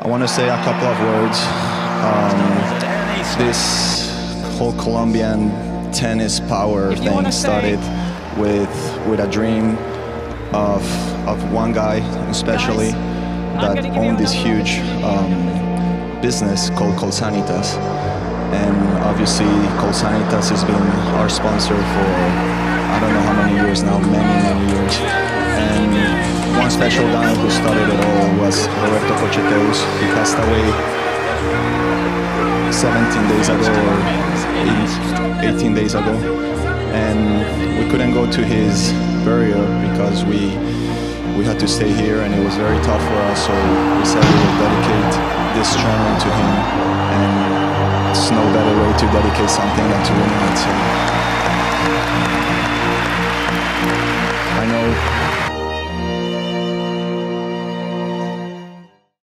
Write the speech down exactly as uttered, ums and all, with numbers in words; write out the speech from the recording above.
I want to say a couple of words. Um, this whole Colombian tennis power thing started with with a dream of of one guy, especially that owned this huge um, business called Colsanitas, and obviously Colsanitas has been our sponsor for I don't know how many years now, many many years. And one special guy who started it all was Roberto Cocheteux. He passed away seventeen days ago or eighteen days ago, and we couldn't go to his burial because we we had to stay here, and it was very tough for us, so we said we would dedicate this tournament to him, and it's no better way to dedicate something than to winning it. So I know